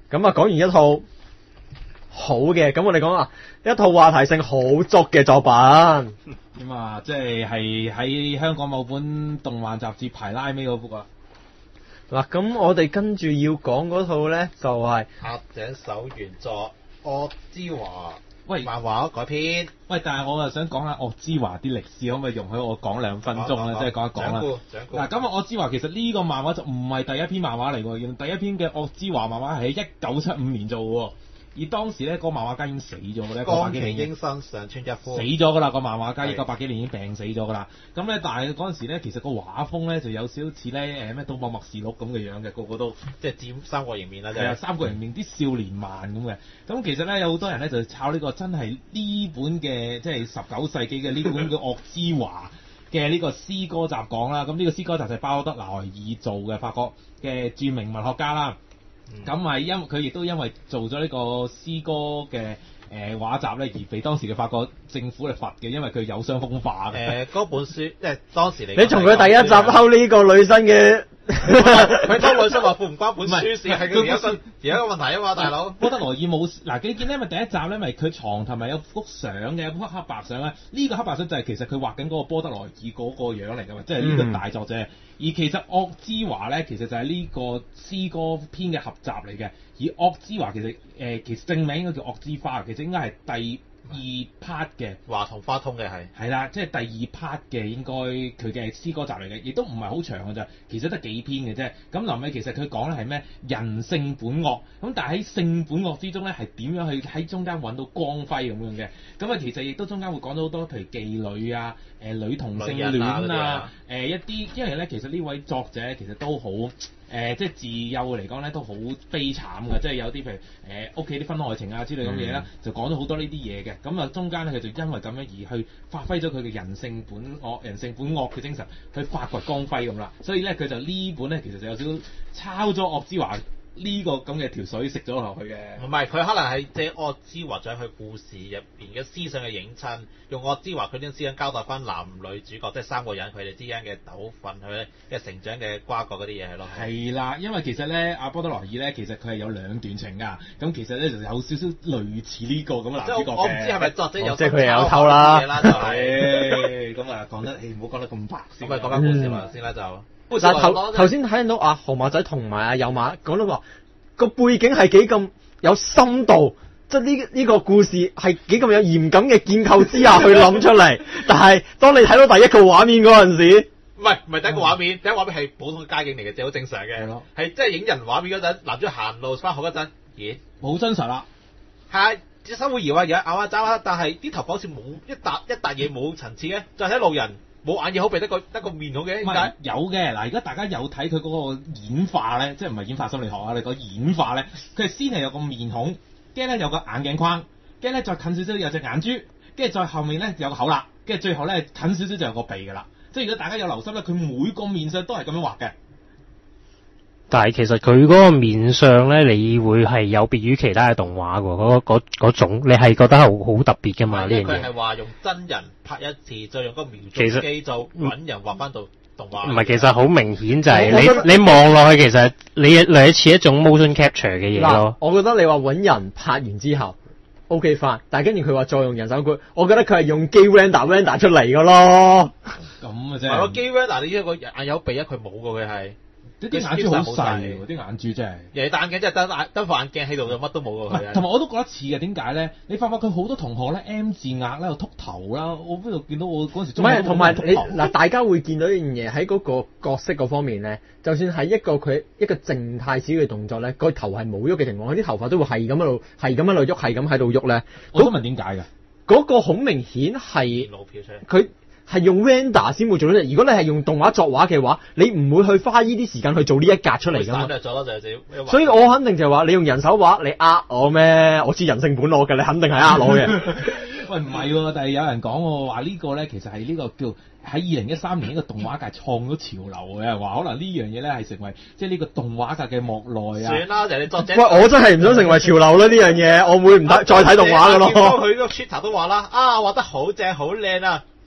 咁啊講完一套好嘅，咁我哋講啊一套話題性好足嘅作品。 點啊？即係喺香港某本動漫雜誌排拉尾嗰幅啊！ 嗱，咁我哋跟住要講嗰套咧，就係押井守原作惡之華喂漫畫改編。 喂，但係我又想講下惡之華啲歷史，可唔可以容許我講2分鐘咧？即係講一講啦。 掌故嗱，咁惡之華其實呢個漫畫就唔係第一篇漫畫嚟喎，第一篇嘅惡之華漫畫係喺1975年做喎。而當時咧，個漫畫家已經死咗嘅咧， 岡崎英生上川一夫死咗㗎啦，個漫畫家係 1980幾年已經病死咗㗎啦。咁咧，但係嗰陣時咧，其實個畫風咧就有少少似咧咩《東方默示錄》咁嘅樣嘅，個個都即係佔三角形面啦，即係啊， 係三角形面啲少年漫咁嘅。咁其實咧有好多人咧就抄呢個真係呢本嘅即係19世紀嘅呢本嘅惡之華嘅呢個詩歌集講啦。咁呢個詩歌集就係鮑德萊爾做嘅，法國嘅著名文學家啦。咁係佢亦都因為做咗呢個詩歌嘅畫集咧，而被當時嘅法國政府嚟罰嘅，因為佢有傷風化嘅。 嗰本書即係當時你從佢第一集溝呢個女生嘅， 佢溝女生話唔關本書事，係佢而家個問題啊嘛，大佬。 鮑德萊爾冇嗱，你見咧咪第一集咧咪佢床頭咪有幅相嘅，有幅黑白相咧。呢個黑白相就係其實佢畫緊嗰個鮑德萊爾嗰個樣嚟㗎嘛，即係呢個大作者。而其實惡之華咧，其實就係呢個詩歌篇嘅合集嚟嘅。而惡之華其實正名應該叫惡之花，其實應該係第2 part 嘅。 華同花通嘅係啦，即係第2 part 嘅應該佢嘅詩歌集嚟嘅，亦都唔係好長㗎咋，其實得幾篇嘅啫。咁臨尾其實佢講咧係咩人性本惡，咁但係喺性本惡之中咧係點樣去喺中間揾到光輝咁樣嘅。咁啊其實亦都中間會講到好多譬如妓女啊、女同性戀啊、一啲，因為咧其實呢位作者其實都好。即係自幼嚟講咧都好悲慘嘅，即係有啲譬如屋企啲婚外情啊之類咁嘅嘢啦，就講咗好多呢啲嘢嘅。咁啊中間咧佢就因為咁樣而去發揮咗佢嘅人性本惡嘅精神，去發掘光輝咁啦。所以咧佢就呢本咧其實就有少少抄咗惡之華呢個咁嘅條水食咗落去嘅。 唔係，佢可能係借惡之華將佢故事入邊嘅思想嘅影親，用惡之華佢啲思想交代翻男女主角即係3個人佢哋之間嘅糾紛，佢嘅成長嘅瓜葛嗰啲嘢係咯。 係啦，因為其實咧阿鮑德萊爾咧其實佢係有2段情㗎，咁其實咧就有少少類似呢個咁嘅男主角嘅。 我唔知係咪作者有即係佢有偷啦。 就係咁啊講得唔好講得咁白先。 咁咪講翻故事嘛先啦就。 嗱頭先睇到阿河馬仔同埋阿有馬講到話個背景係幾咁有深度，即係呢個故事係幾咁有嚴謹嘅建構之下去諗出嚟。但係當你睇到第一個畫面嗰陣時， 唔係第一個畫面，第一個畫面係普通嘅街景嚟嘅，即係好正常嘅，係即係影人畫面嗰陣，男主行路翻學嗰陣，咦， 好真實啦。 係隻手會搖啊搖啊抓啊，但係啲頭髮好似冇一笪嘢冇層次嘅，再睇路人。冇眼耳口鼻得個面好嘅，點解？ 有嘅嗱，而家大家有睇佢嗰個演化咧，即係唔係演化心理學啊？你講演化咧，佢係先係有個面孔，跟住咧有個眼鏡框，跟住咧再近少少有隻眼珠，跟住再後面咧有個口啦，跟住最後咧近少少就有個鼻㗎啦。即係如果大家有留心咧，佢每個面相都係咁樣畫嘅。 但係其實佢嗰個面相咧，你會係有別於其他嘅動畫喎，嗰種你係覺得係好特別㗎嘛？呢樣嘢佢係話用真人拍一次，再用個描造機就揾人畫翻到動畫。 唔係，其實好明顯就係你望落去，其實你類似一種 motion capture 嘅嘢咯。 我覺得你話揾人拍完之後 OK 翻，但係跟住佢話再用人手繪，我覺得佢係用機 render 出嚟㗎咯。 咁啊啫。 係咯，機 render 你呢個眼有鼻佢冇㗎，佢係。 啲眼珠好細喎，啲眼珠真係。 人哋戴眼鏡真係得副眼鏡喺度就乜都冇㗎佢。 同埋我都覺得似嘅，點解咧？你發覺佢好多同學咧 M 字額咧又禿頭啦，我邊度見到我嗰陣時。唔係， 同埋你嗱，大家會見到一樣嘢喺嗰個角色嗰方面咧，就算係一個靜態少嘅動作咧，個頭係冇喐嘅情況，佢啲頭髮都會係咁喺度喐，係咁喺度喐咧。 我想問點解嘅？ 嗰個好明顯係佢。係用 render 先會做到，如果你係用動畫作畫嘅話，你唔會去花呢啲時間去做呢一格出嚟㗎嘛。所以我肯定就係話，你用人手畫，你呃我咩？我知人性本惡嘅，你肯定係呃我嘅。 喂，唔係喎，但係有人講喎，話呢個咧其實係呢個叫喺2013年呢個動畫界創咗潮流嘅，話可能呢樣嘢咧係成為即係呢個動畫界嘅莫內啊。 算啦，人哋作者。 喂，我真係唔想成為潮流啦呢樣嘢，我會唔得再睇動畫㗎咯。 佢個 Twitter 都話啦，畫得好正好靚啊！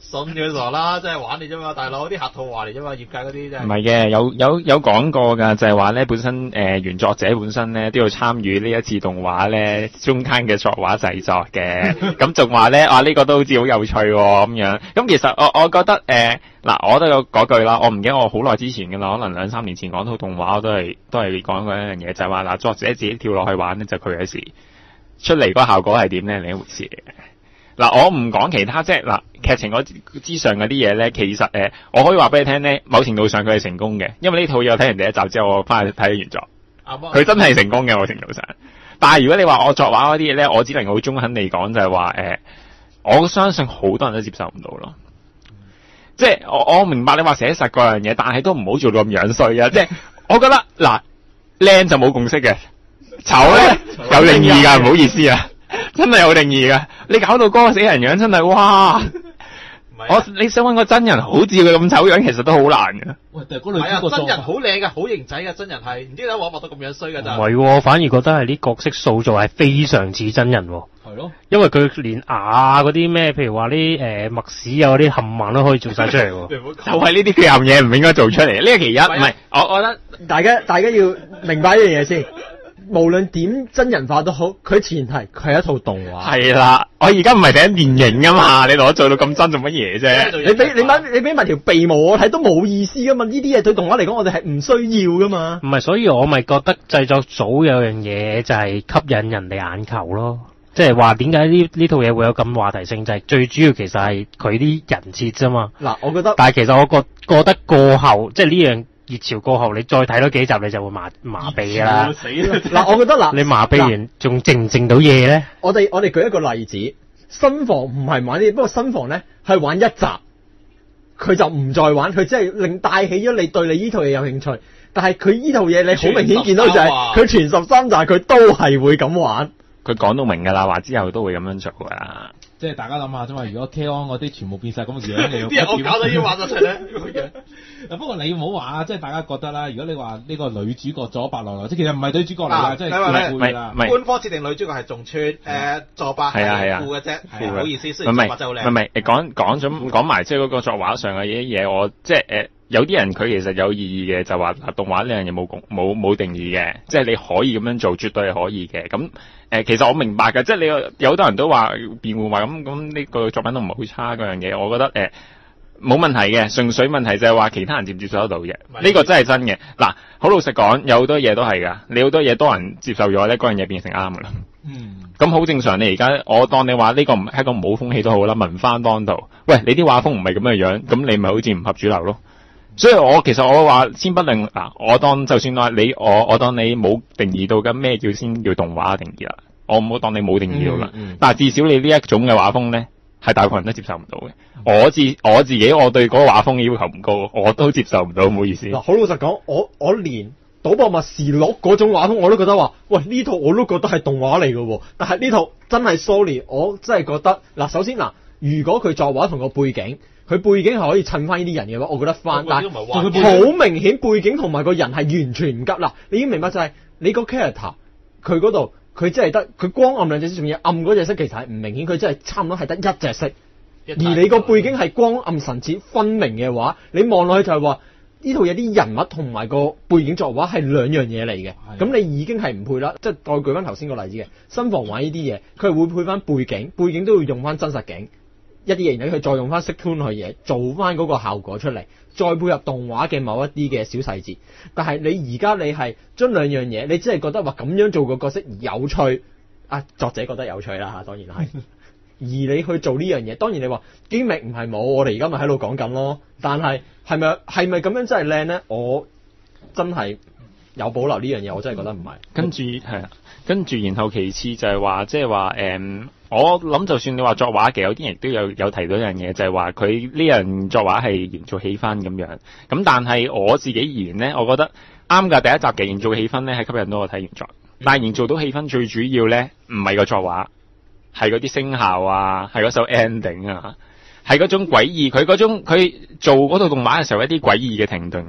信佢傻啦，真係玩你啫嘛，大佬啲客套話嚟啫嘛，業界嗰啲真係。 唔係嘅，有講過㗎，就係話咧，本身原作者本身咧都要參與呢一次動畫咧中間嘅作畫製作嘅，咁仲話咧呢個都好似好有趣喎咁樣。咁其實我覺得嗱，我都有嗰句啦，我唔記得我好耐之前㗎啦，可能2-3年前講套動畫，我都係講過一樣嘢，就係話嗱，作者自己跳落去玩咧就佢嘅事，出嚟個效果係點咧另一回事嚟嘅。嗱，我唔講其他，即係嗱劇情之上嗰啲嘢咧，其實我可以話俾你聽咧，某程度上佢係成功嘅，因為呢套嘢我睇完第一集之後，我翻去睇原作，佢真係成功嘅某程度上。但係如果你話我作畫嗰啲嘢咧，我只能好中肯地講就係話我相信好多人都接受唔到咯。即係我明白你話寫實嗰樣嘢，但係都唔好做到咁樣衰啊！即係我覺得嗱，靚就冇共識嘅，醜咧有定義㗎，唔好意思啊。真係有定義㗎，你搞到嗰個死人樣真係哇！你想搵個真人好似佢咁醜樣，其實都好難㗎。 喂，但係嗰女主角真人好靚㗎，好型仔㗎，真人係唔知點解畫到咁樣衰㗎真係。 唔係喎，反而覺得係啲角色塑造係非常似真人喎。 係咯， 因為佢連牙嗰啲咩，譬如話啲墨屎啊嗰啲冚唪都可以做晒出嚟喎。 就係呢啲缺陷嘢唔應該做出嚟，呢個其一。唔係，我覺得大家要明白一樣嘢先。無論點真人化都好，佢前提佢係一套動畫。 係啦，我而家唔係睇緊電影㗎嘛，你同我做到咁真做乜嘢啫？ 你俾埋條鼻毛我睇都冇意思㗎嘛，呢啲嘢對動畫嚟講我哋係唔需要㗎嘛。 唔係，所以我咪覺得製作組有樣嘢就係吸引人哋眼球咯，即係話點解呢套嘢會有咁話題性，就係最主要其實係佢啲人設啫嘛。 嗱，我覺得， 但係其實我覺得過後即係呢樣熱潮過後，你再睇多幾集你就會麻痹㗎啦。 死啦！嗱，我覺得嗱， 你麻痹完仲剩唔剩到嘢咧？ 我哋舉一個例子，新房唔係玩呢啲，不過新房咧係玩一集，佢就唔再玩，佢只係帶起咗你對你呢套嘢有興趣。但係佢呢套嘢你好明顯見到就係佢全13集佢都係會咁玩。 佢講到明㗎啦，話之後都會咁樣做㗎啦。 即係大家諗下啫嘛，如果 K-On 嗰啲全部變晒咁嘅樣，你啲人我搞到要畫咗出嚟咧。 不過你唔好話啊，即係大家覺得啦，如果你話呢個女主角佐伯來來，即係其實唔係女主角嚟㗎，即係配配啦。 官方設定女主角係仲村，佐伯係副嘅啫。唔好意思，雖然佐伯真係好靚。 唔係講埋即係嗰個作畫上嘅嘢，我即係有啲人佢其實有意義嘅，就話動畫呢樣嘢冇定義嘅，即係你可以咁樣做，絕對係可以嘅。咁其實我明白嘅，即係你有好多人都話辯護話咁呢個作品都唔係好差嗰樣嘢，我覺得冇問題嘅，純粹問題就係話其他人接唔接受得到嘅，呢個真係真嘅。嗱，好老實講，有好多嘢都係㗎，你好多嘢多人接受咗咧，嗰樣嘢變成啱㗎啦。咁好正常。你而家我當你話呢個唔係一個唔好風氣都好啦，文翻當道。喂，你啲畫風唔係咁嘅樣，咁你咪好似唔合主流咯。所以其實我話先不論嗱，我當就算話你我當你冇定義到嘅咩先叫動畫定義啦，我唔好當你冇定義到啦。但係至少你呢一種嘅畫風咧，係大部分人都接受唔到嘅。我自己我對嗰個畫風嘅要求唔高，我都接受唔到，唔好意思。 嗱，好老實講，我連賭博默示錄嗰種畫風我都覺得話，喂，呢套我都覺得係動畫嚟嘅喎。但係呢套真係 sorry，我真係覺得嗱，首先嗱，如果佢作畫同個背景。佢背景係可以襯翻呢啲人嘅話，我覺得翻，但係好明顯背景同埋個人係完全唔夾啦。你已經明白就係你個 character 佢嗰度，佢真係得佢光暗兩隻色，仲要暗嗰隻色其實係唔明顯，佢真係差唔多係得一隻色。而你個背景係光暗層次分明嘅話，你望落去就係話呢套嘢啲人物同埋個背景作畫係兩樣嘢嚟嘅。咁你已經係唔配啦。即係再舉翻頭先個例子嘅新房玩呢啲嘢，佢係會配翻背景都要用翻真實景。一啲嘢，然後佢再用翻 Stick Tune 去嘢，做翻嗰個效果出嚟，再配合動畫嘅某一啲嘅小細節。但係你而家你係將兩樣嘢，你只係覺得話咁樣做個角色有趣，作者覺得有趣啦嚇，當然係。而你去做呢樣嘢，當然你話經歷唔係冇，我哋而家咪喺度講緊咯。但係係咪咁樣真係靚咧？我真係有保留呢樣嘢，我真係覺得唔係。 跟住然後其次就係話，即係話我諗就算你話作畫嘅，有啲人都有提到一樣嘢，就係話佢呢樣作畫係營造氣氛咁樣。咁但係我自己而言咧，我覺得啱㗎。第一集嘅營造氣氛咧係吸引到我睇原作，但係營造到氣氛最主要咧唔係個作畫，係嗰啲聲效啊，係嗰首 ending 啊，係嗰種詭異。佢做嗰套動畫嘅時候一啲詭異嘅停頓。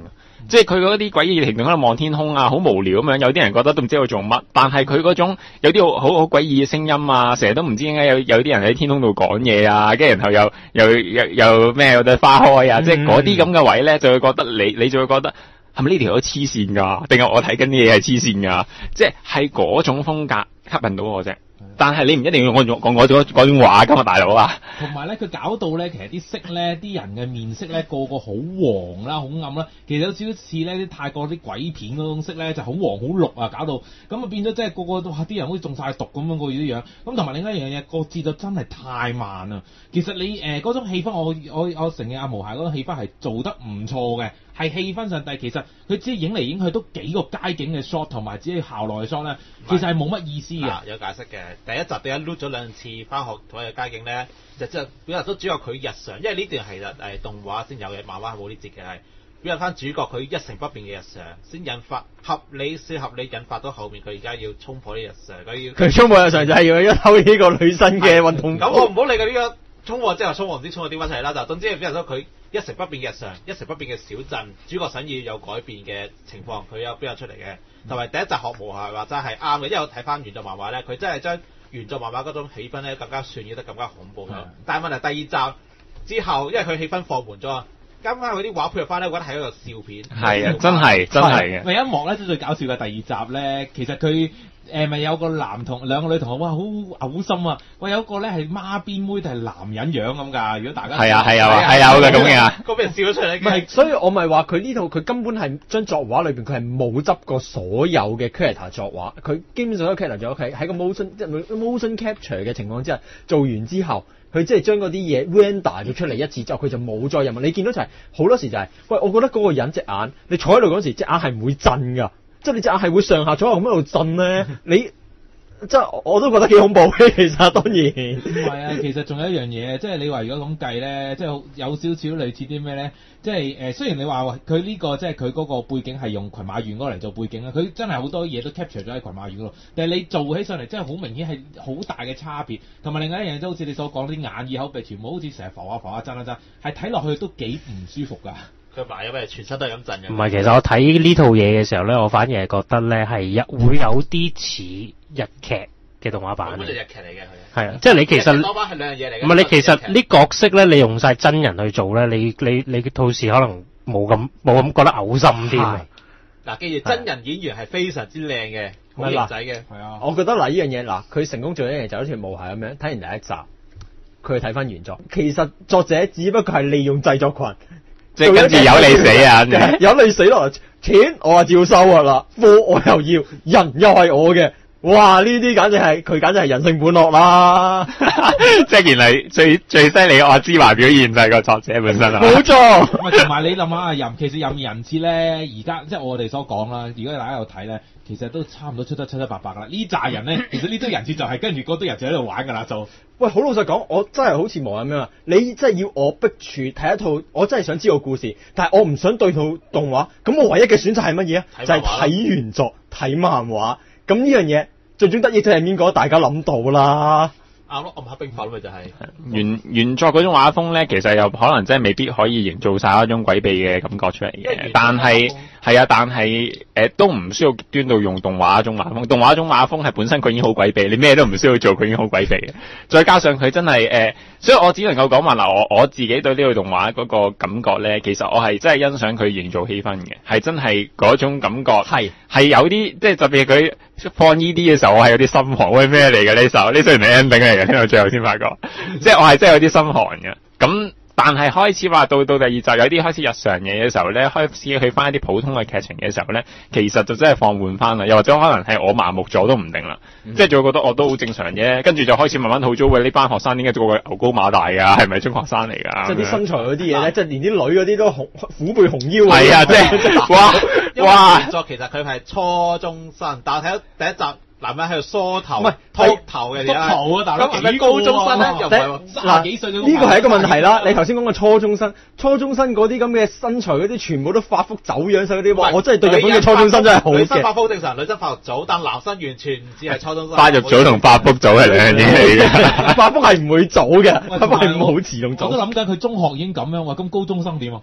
即係佢嗰啲詭異行動喺度望天空啊，好無聊咁樣，有啲人覺得都唔知佢做乜，但係佢嗰種有啲好詭異嘅聲音啊，成日都唔知點解有啲人喺天空度講嘢啊，跟住然後又咩有對花開啊，即係嗰啲咁嘅位咧，就會覺得你就會覺得係咪呢條友黐線㗎？定係我睇緊啲嘢係黐線㗎？即係嗰種風格吸引到我啫。但係你唔一定要講嗰種話㗎嘛，大佬啊！ 同埋咧，佢搞到咧，其實啲色咧，啲人嘅面色咧，個好黃啦，好暗啦，其實有少少似咧啲泰國啲鬼片嗰種色咧，就好黃好綠啊，搞到咁啊變咗即係個啲人好似中晒毒咁樣個樣。咁同埋另一樣嘢，個節奏真係太慢啊！其實你嗰種氣氛，我承認阿無暇嗰種氣氛係做得唔錯嘅。係氣氛上，但係其實佢只係影嚟影去都幾個街景嘅 shot 同埋只係校內嘅 shot 咧，其實係冇乜意思嘅。 有解釋嘅。第一集點解碌咗兩次翻學同嘅街景咧？就即係表達咗主角佢日常，因為呢段係動畫先有嘅，漫畫係冇呢節嘅，係表達翻主角佢一成不變嘅日常，先引發合理引發到後面佢而家要衝破啲日常，佢衝破日常就係要一偷呢個女生嘅運動。 咁我唔好理佢呢個衝破之後衝破唔知衝破點翻出嚟啦，就總之係表達咗佢一成不變嘅日常，一成不變嘅小鎮，主角想要有改變嘅情況，佢有表現出嚟嘅。同埋第一集學無暇話真係啱嘅，因為我睇翻原作漫畫咧，佢真係將原作漫畫嗰種氣氛咧更加渲染得更加恐怖。但係問題第二集之後，因為佢氣氛放緩咗，加翻佢啲畫配合翻咧，我覺得係一個笑片。 係啊，真係嘅。 另一幕咧最搞笑嘅第二集咧，其實佢咪有個男同兩個女同學，哇好嘔心啊！喂，有一個咧係孖辮妹定係男人樣咁㗎？如果大家係有嘅咁嘅， 個俾人笑咗出嚟。 唔係，所以我咪話佢呢套佢根本係將作畫裏邊佢係冇執過所有嘅 character 作畫，佢基本上都 character 作喺個 motion capture 嘅情況之下做完之後，佢即係將嗰啲嘢 render 咗出嚟一次之後，佢就冇再任務。你見到就係好多時就係，喂，我覺得嗰個人隻眼，你坐喺度嗰時隻眼係唔會震㗎。即係你隻眼係會上下左右咁喺度震咧，你即係我都覺得幾恐怖嘅。其實當然唔係啊，其實仲有一樣嘢，即係你話如果咁計咧，即係有少少類似啲咩咧？即係雖然你話佢呢個即係佢嗰個背景係用群馬縣嗰嚟做背景啦，佢真係好多嘢都 capture 咗喺群馬縣嗰度，但係你做起上嚟真係好明顯係好大嘅差別。同埋另外一樣嘢，都好似你所講啲眼耳口鼻全部好似成日浮下震一震，係睇落去都幾唔舒服㗎。 佢埋咗咩？全身都係咁震嘅。 唔係，其實我睇呢套嘢嘅時候咧，我反而係覺得咧係會有啲似日劇嘅動畫版。 咁就日劇嚟嘅佢。 係啊，即係你其實多版係兩樣嘢嚟嘅。 唔係你其實啲角色咧，你用晒真人去做咧，你到時可能冇咁覺得嘔心添。 嗱，記住真人演員係非常之靚嘅，好型仔嘅。 係啊。 我覺得呢樣嘢佢成功做一樣嘢就好似無暇咁樣，睇完第一集，佢睇翻原作，其實作者只不過係利用製作群。 即係跟住有你死啊！ 有你死落嚟，錢我話照收㗎啦，貨我又要，人又係我嘅，哇！呢啲簡直係人性本惡啦！ 即係原來最犀利嘅阿芝華表現就係個作者本身啊！ 冇錯。 同埋你諗下其實任意人設咧，而家即係我哋所講啦，如果大家有睇咧，其實都差唔多出得七七八八啦。呢扎人咧，其實呢堆人設就係跟住嗰堆人就喺度玩㗎啦，就。 喂，好老實講，我真係好似無咁樣啊！你真係要我逼住睇一套，我真係想知道故事，但係我唔想對套動畫，咁我唯一嘅選擇係乜嘢啊？就係睇原作、睇漫畫。咁呢樣嘢最終得益就係邊個？大家諗到啦。 啱咯，暗黑兵法咪就係原作嗰種畫風咧，其實又可能真係未必可以營造晒一種詭秘嘅感覺出嚟嘅。但係都唔需要極端到用動畫一種畫風。動畫一種畫風係本身佢已經好詭秘，你咩都唔需要做，佢已經好詭秘嘅。再加上佢真係所以我只能夠講話嗱，我自己對呢個動畫嗰個感覺咧，其實我係真係欣賞佢營造氣氛嘅，係真係嗰種感覺係有啲即係特別佢放呢啲嘅時候，我係有啲心寒。喂，咩嚟嘅呢首？呢雖然係 ending 嚟嘅，聽到最後先發覺，即係我係真係有啲心寒嘅。咁但係開始話到第二集有啲開始日常嘢嘅時候咧，開始去翻一啲普通嘅劇情嘅時候咧，其實就真係放緩翻啦。又或者可能係我麻木咗都唔定啦，即係就會覺得我都好正常啫。跟住就開始慢慢好早喂呢班學生點解做個牛高馬大㗎？係咪中學生嚟㗎？ 即係啲身材嗰啲嘢咧，即係連啲女嗰啲都虎背熊腰。 係啊，即係哇！原作其實佢係初中生，但係睇到第一集。男人喺度梳頭，唔係禿頭嘅， 禿頭啊！大佬， 咁高中生咧又唔係喎 ，30幾歲呢個係一個問題啦。你頭先講嘅初中生嗰啲咁嘅身材嗰啲，全部都發福走樣晒嗰啲，哇！我真係對日本嘅初中生真係好嘅。 女生發福正常，女生發育早，但男生完全唔似係初中生。 發育早同發福早係兩樣嘢嚟嘅。 發福係唔會早嘅，發福係冇遲同早。 我都諗緊佢中學已經咁樣喎，咁高中生點啊？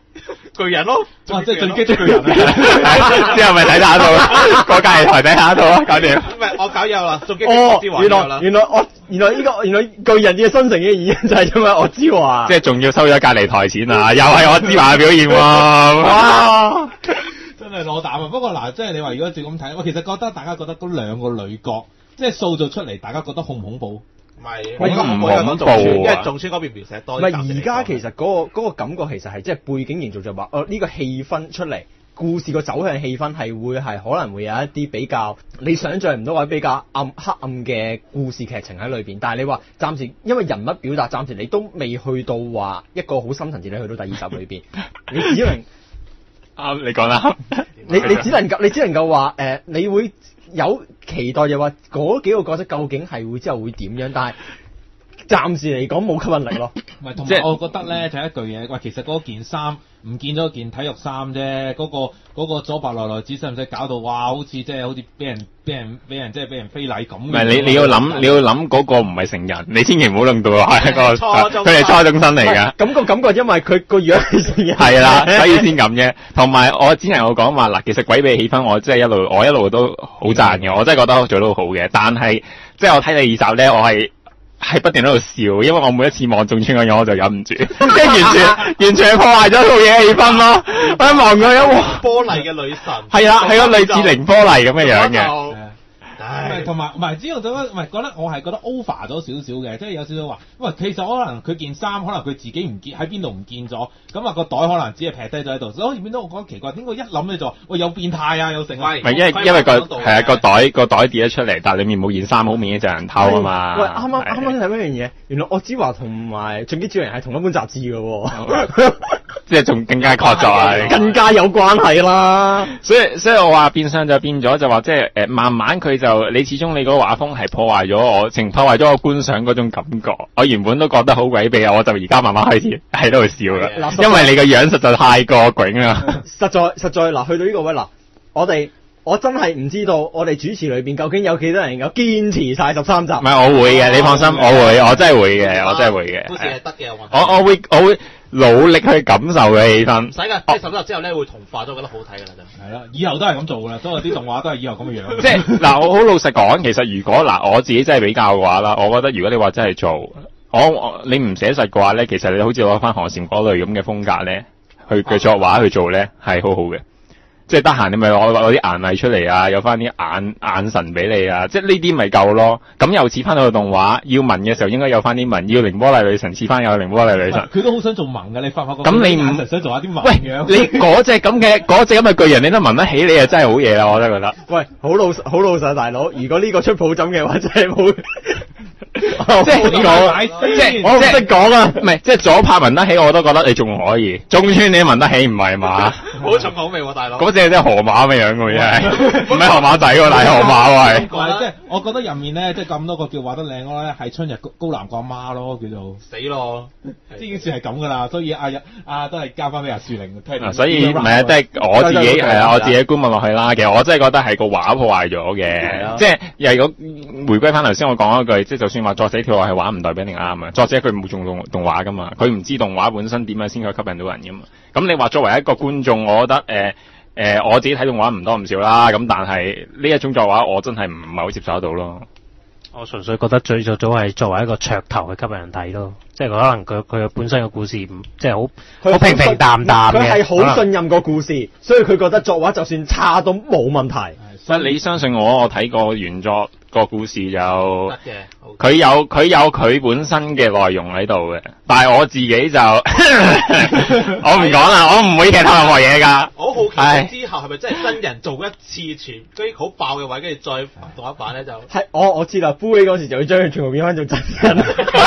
巨人咯， 哇！即係進擊的巨人啊！ 之後咪睇下一套，過隔離台睇下一套啊，搞掂。 唔係我搞有啦，進擊的之王有啦。 原來巨人嘅新城嘅原因就係因為我知話， 即係仲要收咗隔離台錢啊！又係我知話嘅表現喎，哇！ 真係攞膽啊！不過嗱，即係你話如果照咁睇，我其實覺得大家覺得嗰兩個女角，即係塑造出嚟，大家覺得恐唔恐怖？ 唔係，我講仲村，因為仲村嗰邊描寫多。 唔係而家其實嗰個感覺其實係即係背景營造就話，呢個氣氛出嚟，故事個走向氣氛係可能會有一啲比較你想象唔到或者比較黑暗嘅故事劇情喺裏邊。但係你話暫時因為人物表達暫時你都未去到話一個好深層次，你去到第二集裏邊，你只能你講啦， 你只能夠話你會有期待，又話嗰幾個角色究竟係會之後會點樣，但係暫時嚟講冇吸引力咯。 唔係，同埋我覺得咧就係一句嘢，喂，其實嗰件衫唔見咗件體育衫啫，嗰個左白內子使唔使搞到哇？好似俾人即係俾人非禮咁。唔係你要諗嗰個唔係成人，你千祈唔好諗到係一個佢哋初中生嚟㗎。 咁個感覺因為佢個樣係成人。 係啦，所以先咁啫。同埋我之前有講話嗱，其實鬼秘氣氛我真係一路都好讚嘅，我真係覺得做得好嘅。但係即係我睇第二集咧，我係不斷喺度笑，因為我每一次望仲村個樣我就忍唔住，即係完全係破壞咗套嘢嘅氣氛咯。我一望佢哇， 玻璃嘅女神係啦，係個類似凌波麗咁嘅樣嘅。 同埋唔係，只有覺得我係覺得 over 咗少少嘅，即係有少少話，喂，其實可能佢件衫可能佢自己唔見喺邊度唔見咗，咁啊個袋可能只係劈低咗喺度，所以變到我覺得奇怪，點解一諗咧就話，喂有變態啊，有成啊？ 唔係因為個袋跌咗出嚟，但係裡面冇件衫，好明顯就有人偷啊嘛。 喂，啱啱睇咩樣嘢？原來我之華同埋進擊之人係同一本雜誌嘅喎， 即係仲更加確鑿， 更加有關係啦。 所以我話變相就變咗就話即係慢慢佢就你始終你嗰個畫風係破壞咗我觀賞嗰種感覺。我原本都覺得好詭秘啊，我就而家慢慢開始喺度笑啦，因為你個樣實在太過囧啦。 實在嗱，去到呢個位嗱，我真係唔知道我哋主持裏邊究竟有幾多人有堅持晒13集。 唔係我會嘅，你放心，我真係會嘅，我真係會嘅。 故事係得嘅， 我會努力去感受嘅氣氛。 唔使㗎，即係10集之後咧會同化咗，覺得好睇㗎啦就。 係啦，以後都係咁做㗎啦，所有啲動畫都係以後咁嘅樣。 即係嗱，我好老實講，其實如果嗱我自己真係比較嘅話啦，我覺得如果你話真係做，你唔寫實嘅話咧，其實你好似攞翻寒蟬嗰類咁嘅風格咧，去嘅作畫去做咧係好好嘅。即係得閒你咪攞啲顏藝出嚟啊，有翻啲眼神俾你啊，即係呢啲咪夠咯。咁又似翻到個動畫，要紋嘅時候應該有翻啲紋，要凌波麗女神似翻有凌波麗女神。 佢都好想做紋㗎，你發覺咁你唔想做下啲紋樣？ 喂，你嗰隻咁嘅巨人你都紋得起，你就真係好嘢啦，我真係覺得。 喂，好老實大佬，如果呢個出抱枕嘅話，真係冇。 即係我唔識講啊，唔係即係左拍紋得起，我都覺得你仲可以。中村你紋得起唔係嘛？ 好重口味喎，大佬。 嗰隻真係河馬咁嘅樣喎，真係唔係河馬仔喎，但係河馬喎係。 即係我覺得入面咧，即係咁多個叫畫得靚嗰咧，係春日高南個阿媽咯，叫做死咯。 呢件事係咁㗎啦，所以都係交翻俾阿樹玲聽。 所以唔係啊，即係我自己係啊，我自己觀望落去啦。其實我真係覺得係個畫破壞咗嘅，即係又如果回歸翻頭先我講一句，即係就算話作者跳落係畫唔代表一定啱啊。作者佢冇做動畫㗎嘛，佢唔知動畫本身點樣先可以吸引到人㗎嘛。咁你話作為一個觀眾，我覺得我自己睇動畫唔多唔少啦。咁但係呢一種作畫，我真係唔係好接受得到咯。 我純粹覺得最早係作為一個噱頭去吸引人睇咯，即係可能佢本身嘅故事唔即係好平平淡淡嘅。 佢係好信任個故事，所以佢覺得作畫就算差都冇問題。 所以你相信我睇過原作個故事就得嘅， 佢有佢本身嘅內容喺度嘅，但係我自己就我唔講啦，我唔會劇透任何嘢㗎。 我好奇之後係咪真係真人做一次全嗰啲好爆嘅位，跟住再動畫版咧就係我知啦，呼起嗰時就會將佢全部變翻做真人。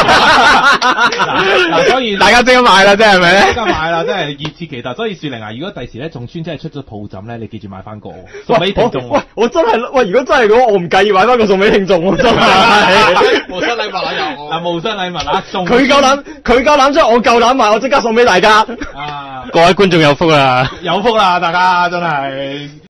嗱，所以大家即刻買啦，即係咪咧？ 即刻買啦，真係熱切期待。所以樹玲啊，如果第時咧仲村真係出咗抱枕咧，你記住買翻個送俾聽眾。 喂，我真係喂，如果真係嘅話，我唔介意買翻個送俾聽眾喎，真係。 無傷禮物啊又嗱，無傷禮物啊，送佢夠膽出，我夠膽買，我即刻送俾大家。 啊， 各位觀眾有福啦， 有福啦，大家真係。